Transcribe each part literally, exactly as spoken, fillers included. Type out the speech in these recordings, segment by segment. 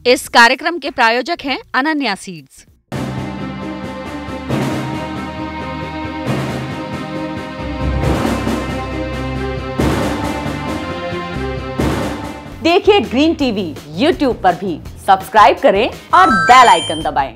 इस कार्यक्रम के प्रायोजक हैं अनन्या सीड्स। देखिए ग्रीन टीवी यूट्यूब पर भी, सब्सक्राइब करें और बेल आइकन दबाएं।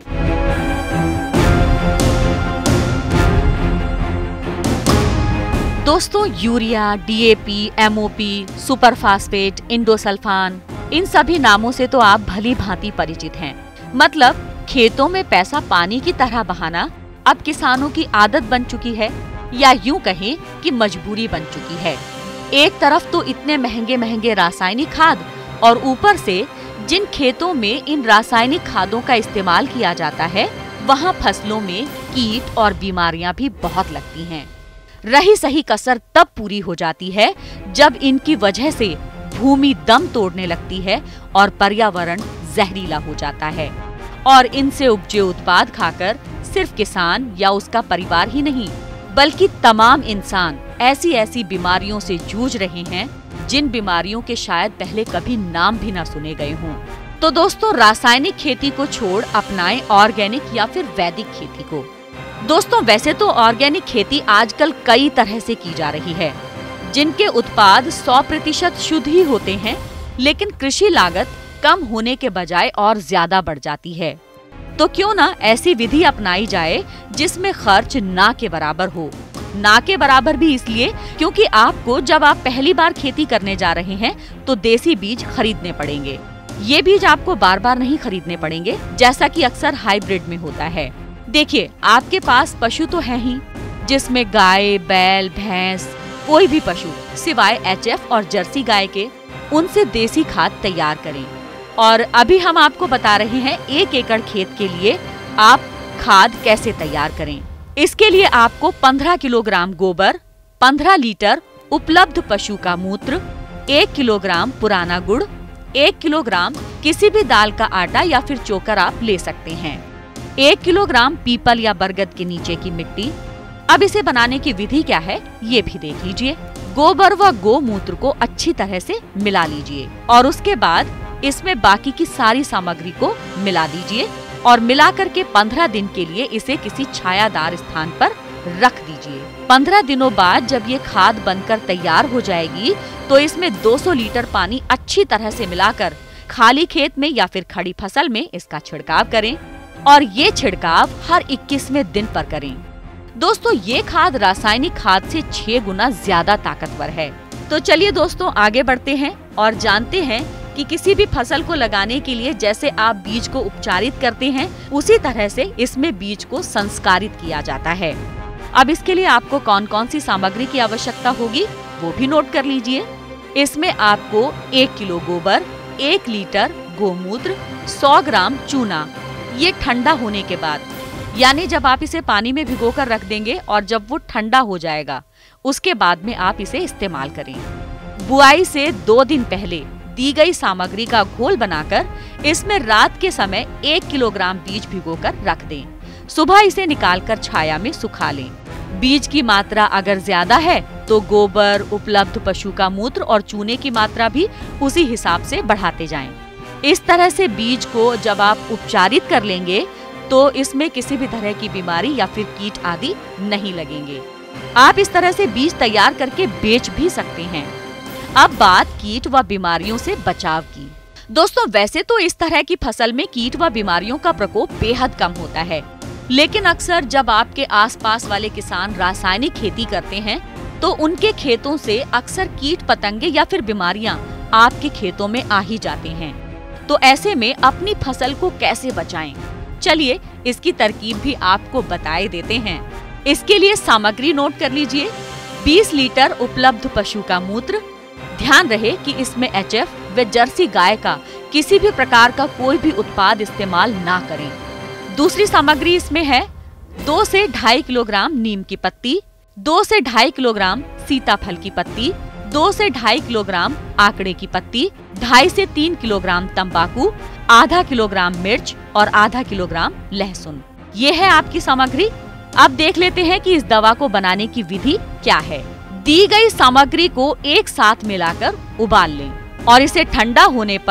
दोस्तों, urea, D A P, M O P, super phosphate, endosulfan, इन सभी नामों से तो आप भली भांति परिचित हैं। मतलब खेतों में पैसा पानी की तरह बहाना अब किसानों की आदत बन चुकी है, या यूं कहें कि मजबूरी बन चुकी है। एक तरफ तो इतने महंगे महंगे रासायनिक खाद, और ऊपर से जिन खेतों में इन रासायनिक खादों का इस्तेमाल किया जाता है, वहाँ फसलों में कीट और बीमारियां भी बहुत लगती हैं। रही सही कसर तब पूरी हो जाती है जब इनकी वजह से भूमि दम तोड़ने लगती है और पर्यावरण जहरीला हो जाता है। और इनसे उपजे उत्पाद खाकर सिर्फ किसान या उसका परिवार ही नहीं, बल्कि तमाम इंसान ऐसी ऐसी बीमारियों से जूझ रहे हैं जिन बीमारियों के शायद पहले कभी नाम भी न सुने गए हों। तो दोस्तों, रासायनिक खेती को छोड़ अपनाएं ऑर्गेनिक या फिर वैदिक खेती को। दोस्तों, वैसे तो ऑर्गेनिक खेती आजकल कई तरह से की जा रही है, जिनके उत्पाद सौ प्रतिशत शुद्ध ही होते हैं, लेकिन कृषि लागत कम होने के बजाय और ज्यादा बढ़ जाती है। तो क्यों ना ऐसी विधि अपनाई जाए जिसमें खर्च ना के बराबर हो। ना के बराबर भी इसलिए क्योंकि आपको जब आप पहली बार खेती करने जा रहे हैं तो देसी बीज खरीदने पड़ेंगे। ये बीज आपको बार बार नहीं खरीदने पड़ेंगे, जैसा कि अक्सर हाइब्रिड में होता है। देखिए, आपके पास पशु तो है ही, जिसमें गाय, बैल, भैंस, कोई भी पशु सिवाय एच एफ और जर्सी गाय के, उनसे देसी खाद तैयार करें। और अभी हम आपको बता रहे हैं एक एकड़ खेत के लिए आप खाद कैसे तैयार करें। इसके लिए आपको पंद्रह किलोग्राम गोबर, पंद्रह लीटर उपलब्ध पशु का मूत्र, एक किलोग्राम पुराना गुड़, एक किलोग्राम किसी भी दाल का आटा या फिर चोकर आप ले सकते हैं, एक किलोग्राम पीपल या बरगद के नीचे की मिट्टी। अब इसे बनाने की विधि क्या है ये भी देख लीजिए। गोबर व गोमूत्र को अच्छी तरह से मिला लीजिए और उसके बाद इसमें बाकी की सारी सामग्री को मिला दीजिए और मिलाकर के पंद्रह दिन के लिए इसे किसी छायादार स्थान पर रख दीजिए। पंद्रह दिनों बाद जब ये खाद बनकर तैयार हो जाएगी तो इसमें दो सौ लीटर पानी अच्छी तरह से मिलाकर खाली खेत में या फिर खड़ी फसल में इसका छिड़काव करें, और ये छिड़काव हर इक्कीसवें दिन पर करें। दोस्तों, ये खाद रासायनिक खाद से छह गुना ज्यादा ताकतवर है। तो चलिए दोस्तों, आगे बढ़ते हैं और जानते हैं कि किसी भी फसल को लगाने के लिए जैसे आप बीज को उपचारित करते हैं, उसी तरह से इसमें बीज को संस्कारित किया जाता है। अब इसके लिए आपको कौन कौन सी सामग्री की आवश्यकता होगी वो भी नोट कर लीजिए। इसमें आपको एक किलो गोबर, एक लीटर गोमूत्र, सौ ग्राम चूना, ये ठंडा होने के बाद, यानी जब आप इसे पानी में भिगोकर रख देंगे और जब वो ठंडा हो जाएगा उसके बाद में आप इसे इस्तेमाल करें। बुआई से दो दिन पहले दी गई सामग्री का घोल बनाकर इसमें रात के समय एक किलोग्राम बीज भिगोकर रख दें। सुबह इसे निकालकर छाया में सुखा लें। बीज की मात्रा अगर ज्यादा है तो गोबर, उपलब्ध पशु का मूत्र और चूने की मात्रा भी उसी हिसाब से बढ़ाते जाएं। इस तरह से बीज को जब आप उपचारित कर लेंगे तो इसमें किसी भी तरह की बीमारी या फिर कीट आदि नहीं लगेंगे। आप इस तरह से बीज तैयार करके बेच भी सकते हैं। अब बात कीट व बीमारियों से बचाव की। दोस्तों, वैसे तो इस तरह की फसल में कीट व बीमारियों का प्रकोप बेहद कम होता है, लेकिन अक्सर जब आपके आसपास वाले किसान रासायनिक खेती करते हैं तो उनके खेतों से अक्सर कीट पतंगे या फिर बीमारियां आपके खेतों में आ ही जाते हैं। तो ऐसे में अपनी फसल को कैसे बचाएं? चलिए इसकी तरकीब भी आपको बताए देते हैं। इसके लिए सामग्री नोट कर लीजिए। बीस लीटर उपलब्ध पशु का मूत्र। ध्यान रहे कि इसमें एच एफ व जर्सी गाय का किसी भी प्रकार का कोई भी उत्पाद इस्तेमाल ना करें। दूसरी सामग्री इसमें है दो से ढाई किलोग्राम नीम की पत्ती, दो से ढाई किलोग्राम सीताफल की पत्ती, दो से ढाई किलोग्राम आकड़े की पत्ती, ढाई से तीन किलोग्राम तंबाकू, आधा किलोग्राम मिर्च और आधा किलोग्राम लहसुन। ये है आपकी सामग्री। अब देख लेते हैं कि इस दवा को बनाने की विधि क्या है। दी गई सामग्री को एक साथ मिलाकर उबाल लें और इसे ठंडा होने पर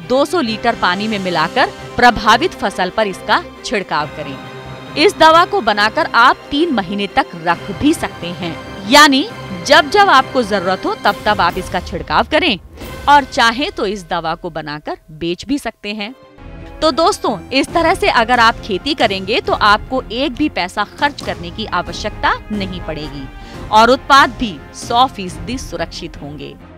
दो सौ लीटर पानी में मिलाकर प्रभावित फसल पर इसका छिड़काव करें। इस दवा को बनाकर आप तीन महीने तक रख भी सकते हैं, यानी जब जब आपको जरूरत हो तब तब आप इसका छिड़काव करें और चाहे तो इस दवा को बनाकर बेच भी सकते हैं। तो दोस्तों, इस तरह से अगर आप खेती करेंगे तो आपको एक भी पैसा खर्च करने की आवश्यकता नहीं पड़ेगी और उत्पाद भी सौ फीसदी सुरक्षित होंगे।